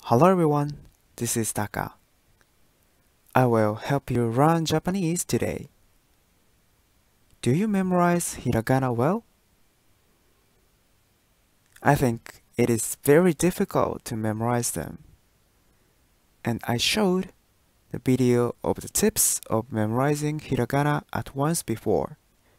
Hello everyone, this is Taka. I will help you learn Japanese today. Do you memorize hiragana well? I think it is very difficult to memorize them. And I showed the video of the tips of memorizing hiragana at once before.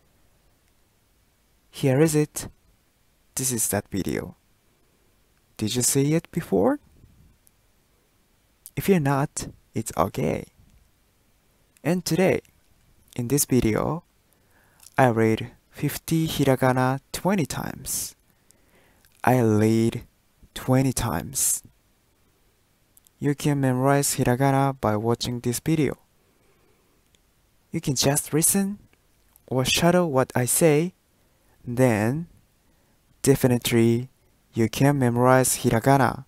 Here is it. This is that video. Did you see it before? If you're not, it's okay. And today, in this video, I read 50 hiragana 20 times. I read 20 times. You can memorize hiragana by watching this video. You can just listen or shadow what I say, then definitely you can memorize hiragana.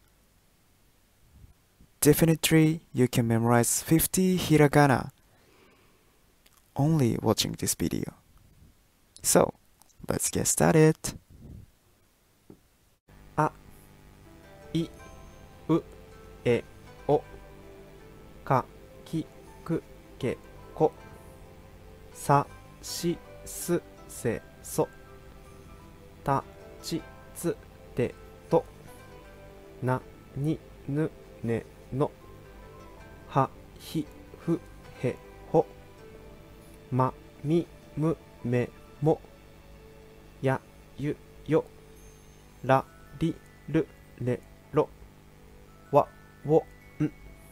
Definitely you can memorize 50 hiragana only watching this video. So, let's get started. あ、い、う、え、お、か、き、く、け、こ、さ、し、す、せ、そ、た、ち、つ、て、と、な、に、ぬ、ね、の、は、ひ、ふ、へ、ほ、ま、み、む、め、も、や、ゆ、よ、ら、り、る、れ、ろ、わ、wo, ん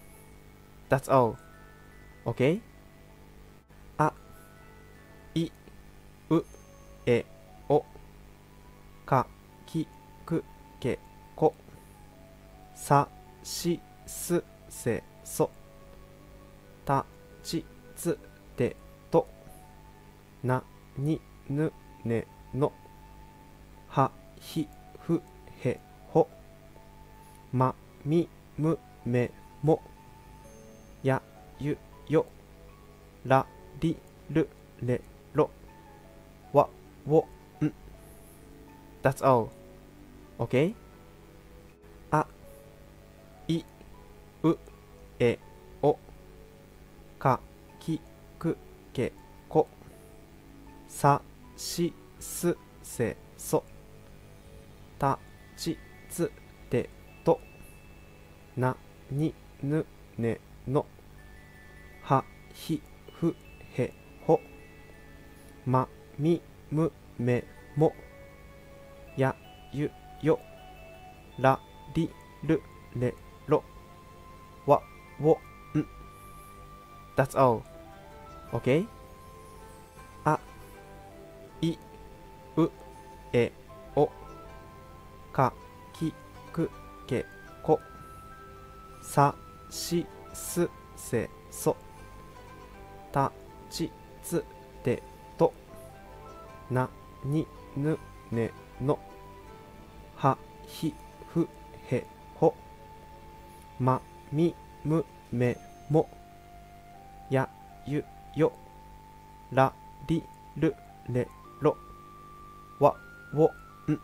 That's all. Okay? あ、い、う、え、お、か、き、く、け、こ、さ、し、す、せ、そ、た、ち、つ、て、と、な、に、ぬ、ね、の、は、ひ、ふ、へ、ほ、ま、み、む、め、も、や、ゆ、よ、ら、り、る、れ、ろ、わ、wo, ん That's all. Okay? あ、い、う、え、お、か、き、く、け、こ、さ、し、す、せ、そ、た、ち、つ、て、と、な、に、ぬ、ね、の、は、ひ、ふ、へ、ほ、ま、み、む、め、も、や、ゆ、よ、ら、り、る、れ、ろ、わ、wo, ん That's all. Okay? あ、い、う、え、お、か、き、く、け、こ、さ、し、す、せ、そ、た、ち、つ、て、と、な、に、ぬ、ね、の、は、ひ、ふ、へ、ほ、ま、み、む、め、も、や、ゆ、よ、ら、り、る、れ、ろ、わ、wo, ん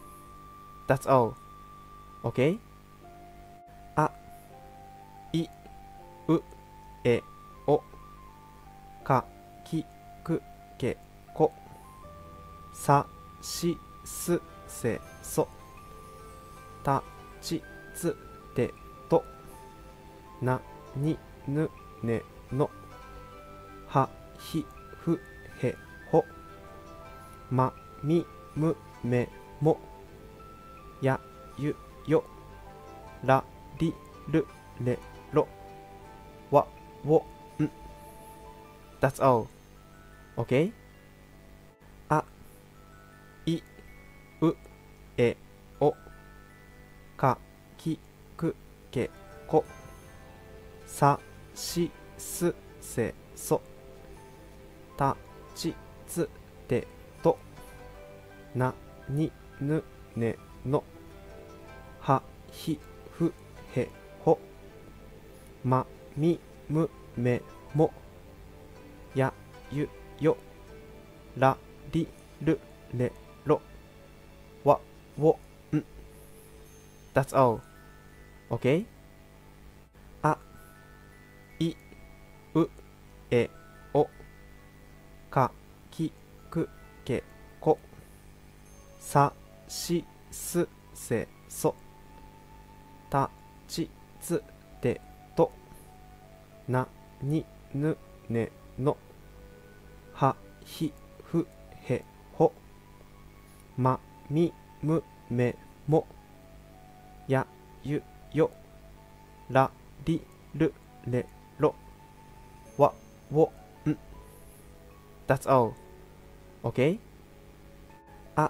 That's all. Okay? あ、い、う、え、お、か、き、く、け、こ、さ、し、す、せ、そ、た、ち、つ、て、と、な、に、ぬ、ね、の、は、ひ、ふ、へ、ほ、ま、み、む、め、も、や、ゆ、よ、ら、り、る、れ、ろ、わ、wo, ん That's all. Okay? あ、い、う、え、お、か、き、く、け、こ、さ、し、す、せ、そ、た、ち、つ、て、と、な、に、ぬ、ね、の、は、ひ、ふ、へ、ほ、ま、み、む、め、も、や、ゆ、よ、ら、り、る、れ、ろ、わ、wo, ん That's all. Okay? えおかきくけこさしすせそたちつてとなにぬねのはひふへほまみむめもやゆよらりるれろわwoん That's all. Okay? あ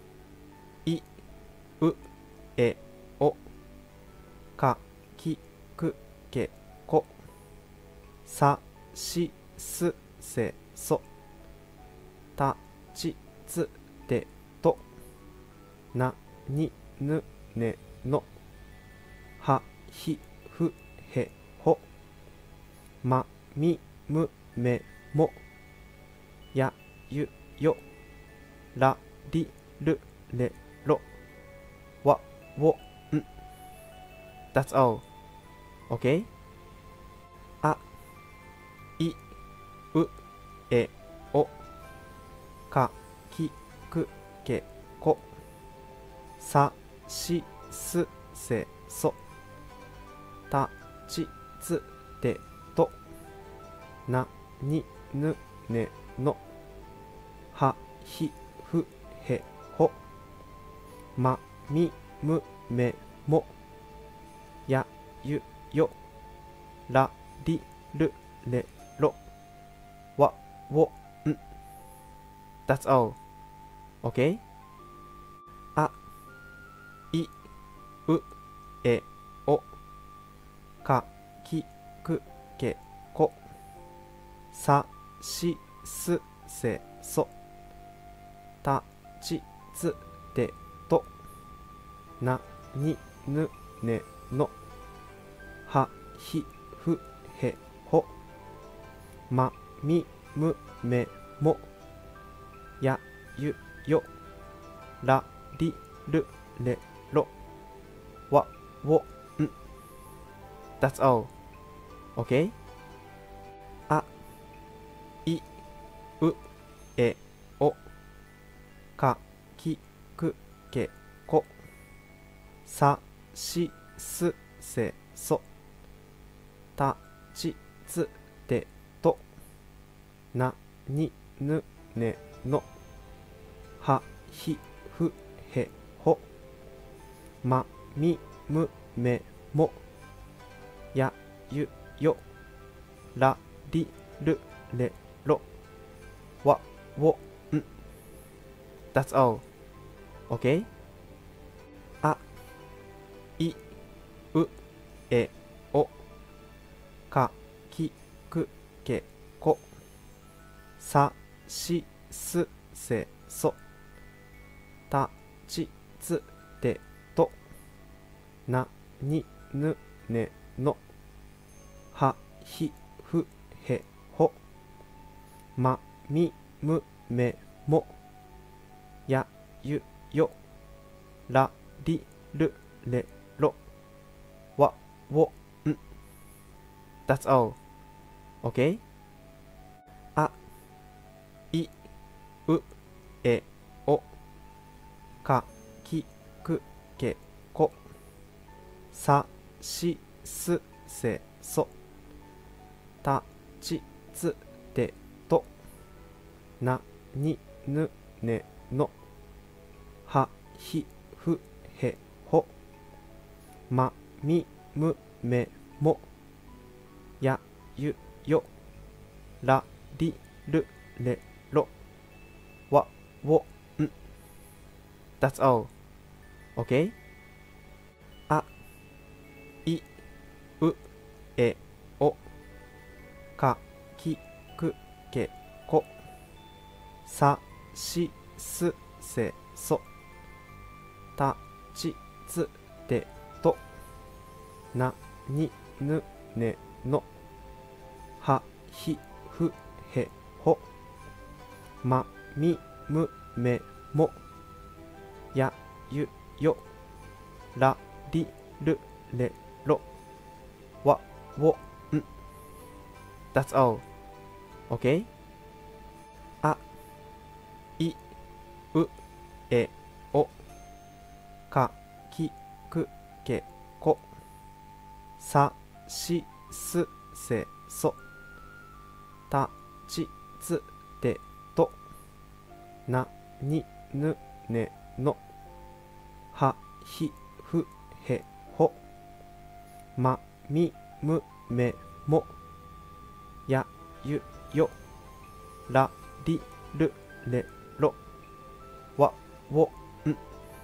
いうえおかきくけこさしすせそたちつてとなにぬねのはひふへほまみむめもやゆよらりるれろわwoん That's all. Okay? あいうえおかきくけこさしすせそたちつてとなにぬねのはひふへほまみむめもやゆよらりるれろわwoん That's all. Okay? あいうえおかきくけこさしすせそたちつてとなにぬねのはひふへほまみむめもやゆよらりるれろわwoん That's all. Okay? あいうえおかきくけこさしすせそたちつてとなにぬねのはひふへほまみむめもやゆよらりるれろわwoん That's all. Okay? あいうえおかきくけこさしすせそたちつてとなにぬねのはひふへほまみむめもやゆよらりるれろわwoん That's all. Okay? あいうえおかきくけこさしすせそたちつてとなにぬねのはひふへほまみむめもやゆよらりるれろわwoん That's all. Okay? あいうえおかきくけこさしすせそたちつてとなにぬねのはひふへほまみむめもやゆよらりるれろわwoん That's all. OK? あ、い、う、え、お、か、き、く、け、こ、さ、し、す、せ、そ、た、ち、つ、て、と、な、に、ぬ、ね、の、は、ひ、ふ、へ、ほ、ま、み、む、め、も、や、ゆ、よ、ら、り、る、れ、ろ、わ、wo, ん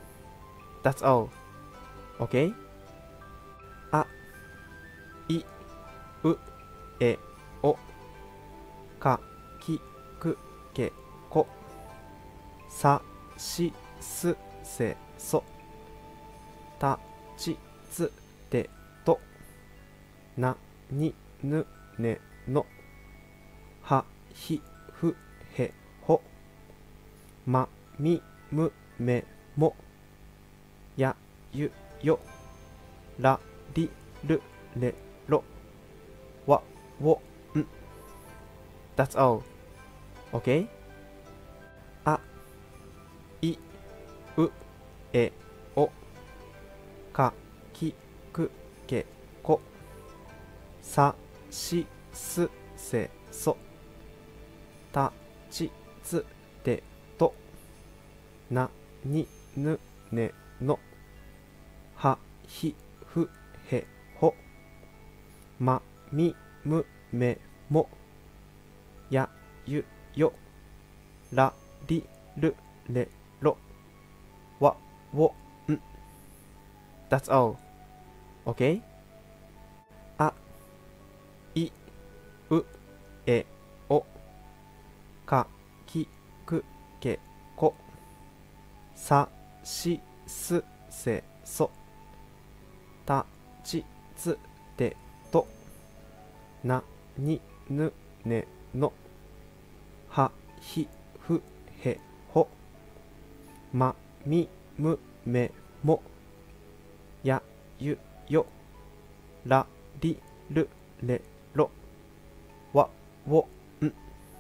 That's all. Okay? あ、い、う、え、お、か、き、く、け、こ、さ、し、す、せ、そ、た、ち、つ、て、と、な、に、ぬ、ね、の、は、ひ、ふ、へ、ほ、ま、み、む、め、も、や、ゆ、よ、ら、り、る、れ、ろ、わ、wo, ん That's all. Okay? あ、い、う、え、お、か、き、く、け、こ、さ、し、す、せ、そ、た、ち、つ、て、と、な、に、ぬ、ね、の、は、ひ、ふ、へ、ほ、ま、み、む、め、も、や、ゆ、よ、ら、り、る、れ、ろ、わ、wo, ん That's all. Okay? あ、い、う、え、お、か、き、く、け、こ、さ、し、す、せ、そ、た、ち、つ、て、と、な、に、ぬ、ね、の、は、ひ、ふ、へ、ほ、ま、み、む、め、も、や、ゆ、よ、ら、り、る、れ、ろ、わ、wo, ん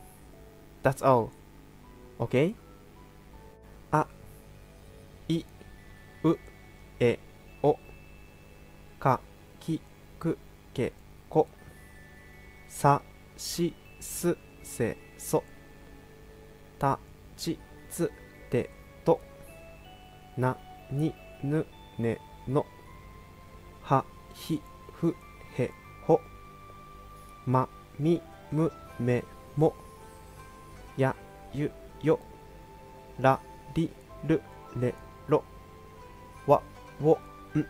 That's all. Okay? あ、い、う、え、お、か、き、く、け、こ、さ、し、す、せ、そ、た、ち、つ、て、と、な、に、ぬ、ね、の、は、ひ、ふ、へ、ほ、ま、み、む、め、も、や、ゆ、よ、ら、り、る、れ、ろ、わ、wo, ん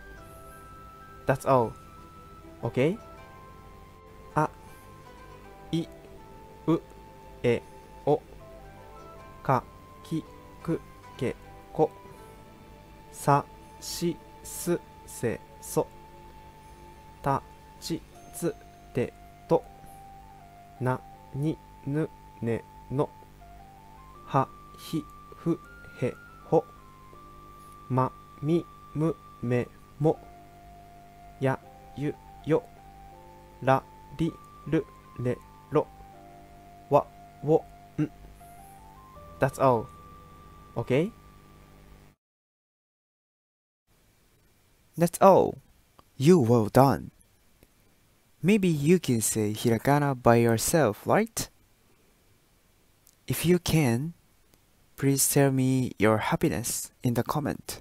That's all. Okay? あ、い、う、え、お、か、き、く、け、こ、さ、し、す、せ、そ、た、ち、つ、て、と、な、に、ぬ、ね、の、は、ひ、ふ、へ、ほ、ま、み、む、め、も、や、ゆ、よ、ら、り、る、れ、ろ、わ、wo, ん That's all. Okay? That's all. You well done. Maybe you can say hiragana by yourself, right? If you can, please tell me your happiness in the comment.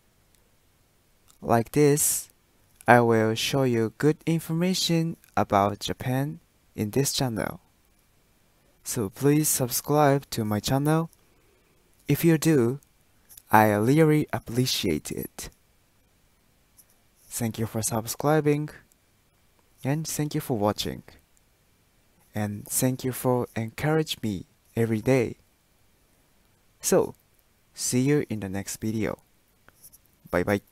Like this, I will show you good information about Japan in this channel. So please subscribe to my channel. If you do, I really appreciate it. Thank you for subscribing, and thank you for watching. And thank you for encouraging me every day. So, see you in the next video. Bye bye.